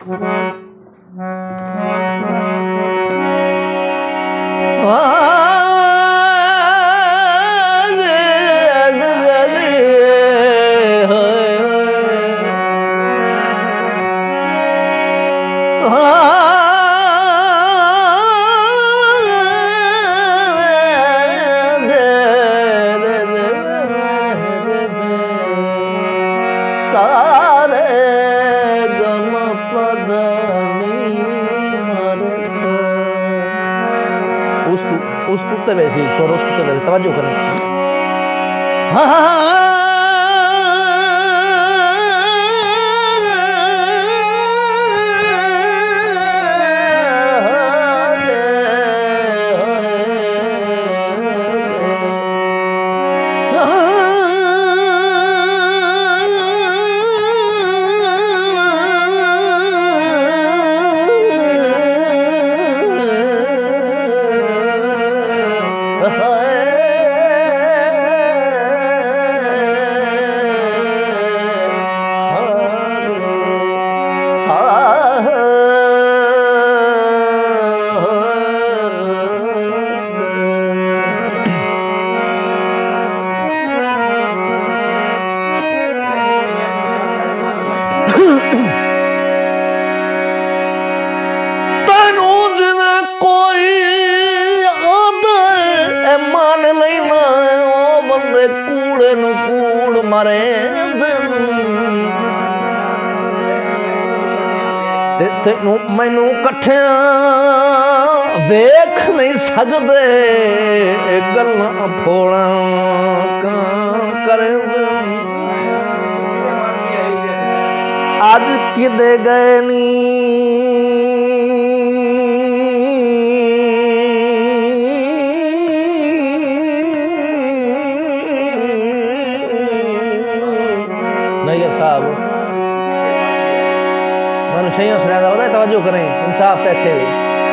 वैसे स्वरों से वैसे तवज्जो करें। तेनू मैनू कट्ठिया वेख नहीं सकते गल्लां फोड़ा कर अज किदे गए नी साहब मैं शैया सुना होता है तवज्जो करें इंसाफ तो इत्थे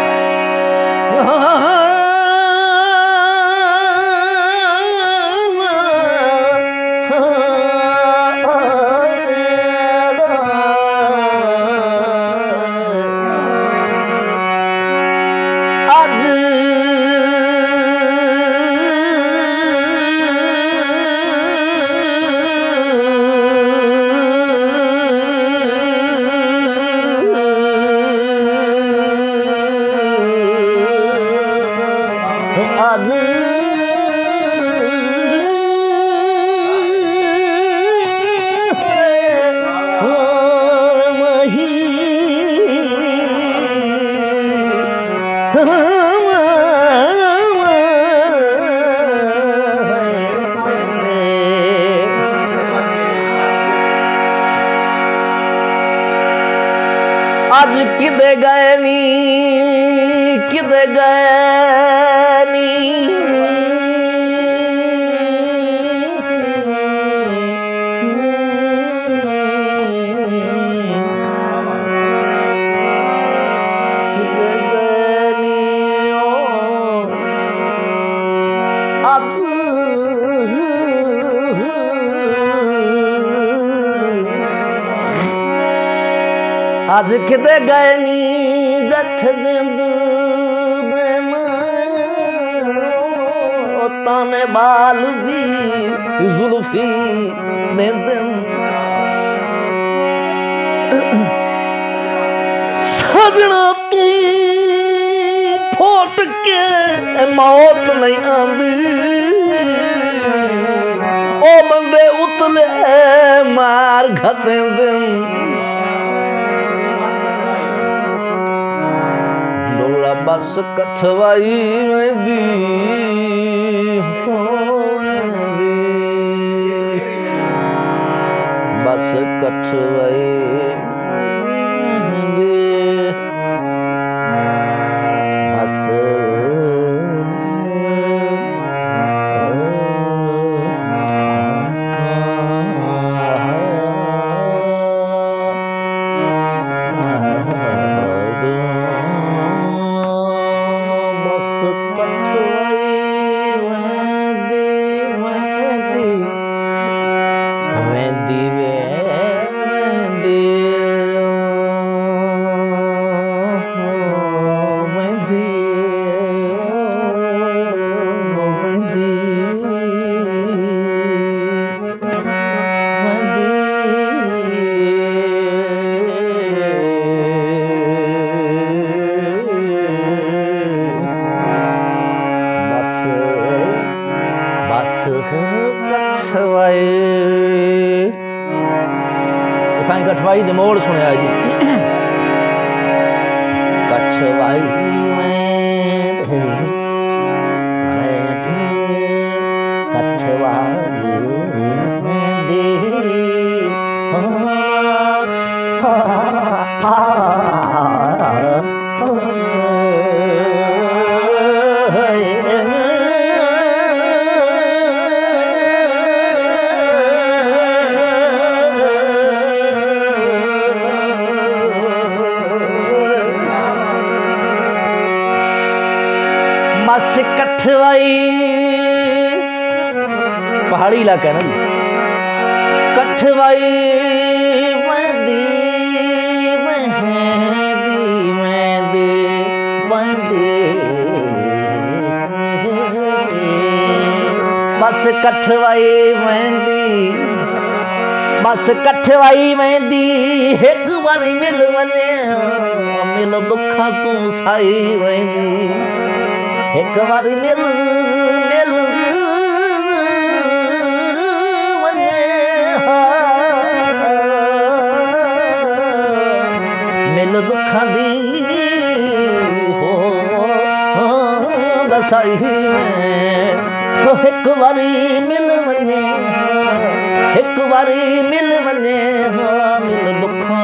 आज किदे गए नी किदे गए नी किदे गए नी आज किते गए नी जथ जिंद ताने बाल भी जुल्फी ने दिन सजना तू फोट के मौत नहीं आंदी ओ बंदे उतले मार घते दिन बस कठवाई में दी बस कठवाई में दी बस Wendy कठवाई दे मोड़ सुनिया जी। कठवाई में कठवाई दे बस कठवाई पहाड़ी इलाका है ना जी। कठवाई वंदी वंदी वंदी वंदी बस कठवाई वंदी बस कठवाई वंदी एक बारी मिल वने मिल दुखा तू साई वंदी एक बारी मिल मिल मिल दुखा दी हो बसाई तो एक बारी मिल वने एक बारी मिल वने मिल दुखा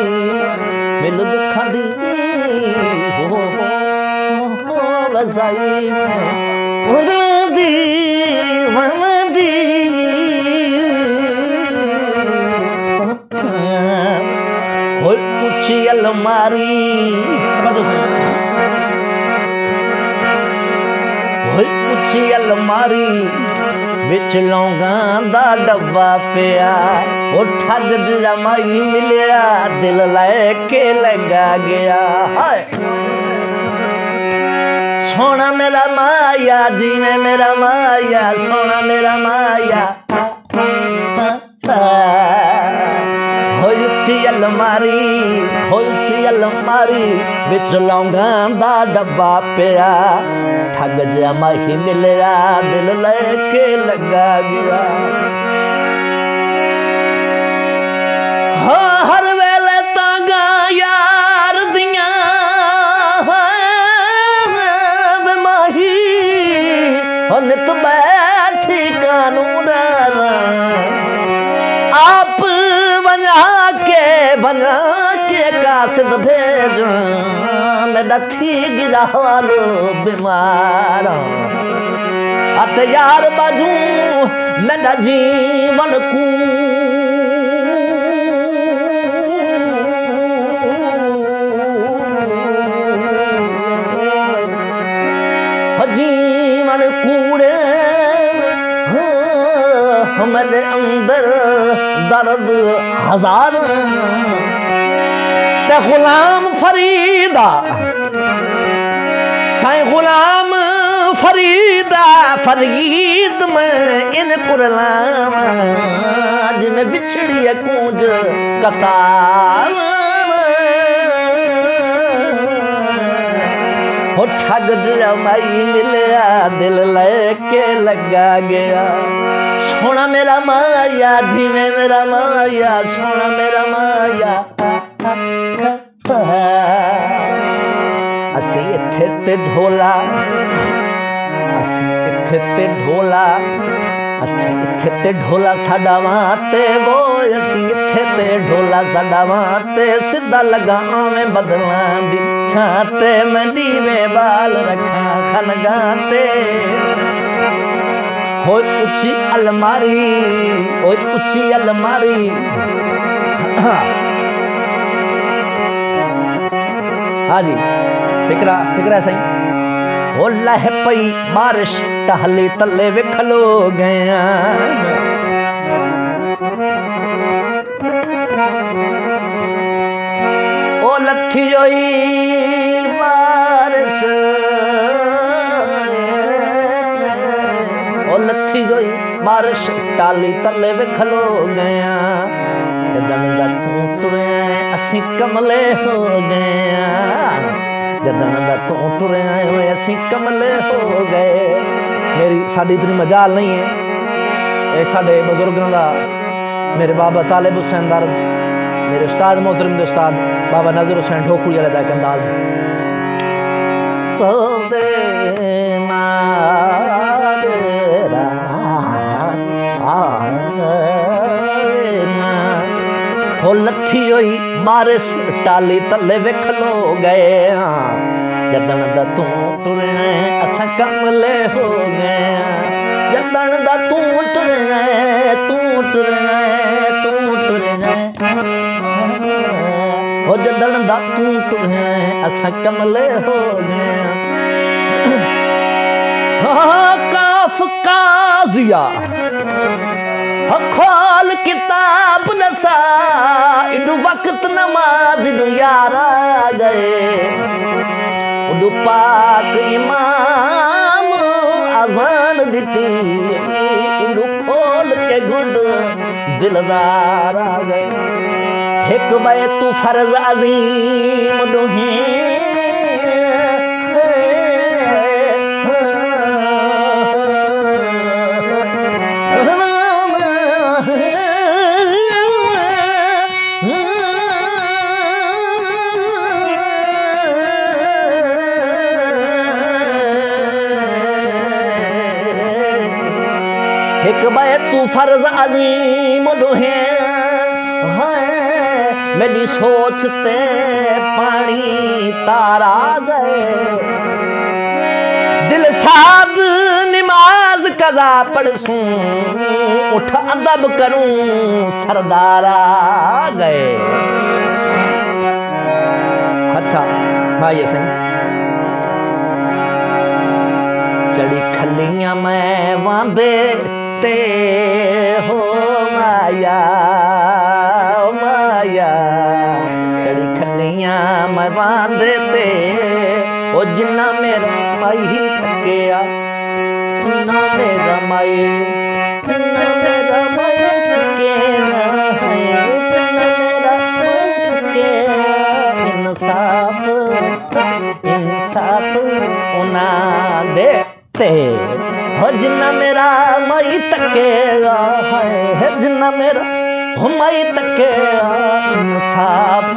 दी हो बसाई वंदी वंदी हो ऊंची अलमारी हो ऊंची अलमारी विच लौंगां दा डब्बा पिया ओ ठग जमाई मिलिया दिल लेके लगा गया हाय सोना मेरा माया जी में मेरा माया सोना मेरा माया हो ऊंची अलमारी विच लौंगां दा डब्बा पिया ठग जमाई मिलिया दिल लेके लगा गया हर वेले तांगा यार दियां माही नित बैठी कानून आप बना के कासिद भेज मेरा थी गिरा वालो बीमार अत यार बाजू मेरा जीवन को जीवन कूड़े हमारे अंदर दर्द हजार ते गुलाम फरीदा साईं गुलाम फरीदा फरीद में इन कुरलाम जिनमें बिछड़ी है कूंज कतार हो ठग जमाई मिलिया दिल लेके लगा गया सोना मेरा माया धीमे मेरा माया सोना मेरा माया असी इत्थे ते ढोला असी इत्थे ते ढोला असी इत्थे ते ढोला साडा वाते वो असी इत्थे ते ढोला साडा वाते सीधा लगा आवें बदलां दी छाते मंडी में बाल रखा खनगाते होय ऊंची अलमारी होय ऊंची अलमारी हाँ जी फिक्रा सही हो लह पई बारिश टहले तले वे खलो गया ओ लथी जोई बारिश ओ लथी जोई बारिश टाली तले वे खलो गया जदन दा तू तुरिया असी कमले हो गया जदन दा तू तुरिया असी कमले हो गए मेरी साड़ी इतनी मजाल नहीं है ये साडे बुजुर्गों का मेरे बाबा तालिब हुसैन दर्द मेरे उस्ताद मोहतरम दे उस्ताद बाबा नज़र हुसैन ढोकुड़ी वाले दा अंदाज हो लथी हुई बारिश टाली तले विख लो गए जदन दा तू टुरे असा कमले हो गए जदन दा तू टुरे तू टुरे तू टुरे हो जदन दा तू टुरे असा कमले हो गए काफ काजिया खोल किताब नसा इडू वक्त नमाज दू यारा गए उदू पाक इमाम अजान दिती इडू खोल के गुड दिलदार आ गए एक बे तू फर्ज अजीम दुहे एक बे तू फर्ज अजीम दुहे मेरी सोचते पानी तारा गए दिल शाद नमाज कजा पढ़सूं उठ अदब करूं सरदारा गए अच्छा भाई सही चढ़ी खलियां मैं वांदे ते हो माया माया चढ़ी खलियां मैं वांदे ते ओ जिन्ना मेरा माई थकिया जिन्ना मेरा माई थकिया इंसाफ इंसाफ उना दे ते हो जिन्ना मेरा मई तकेगा है जिन्ना मेरा हो मई तकेगा इंसाफ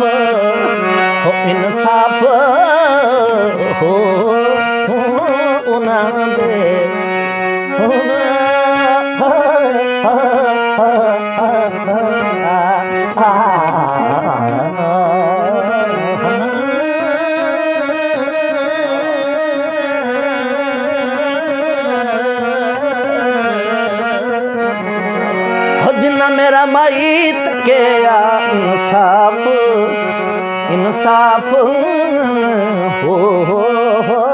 हो उना दे जिन्ना मेरा माई तकेया इंसाफ इंसाफ हो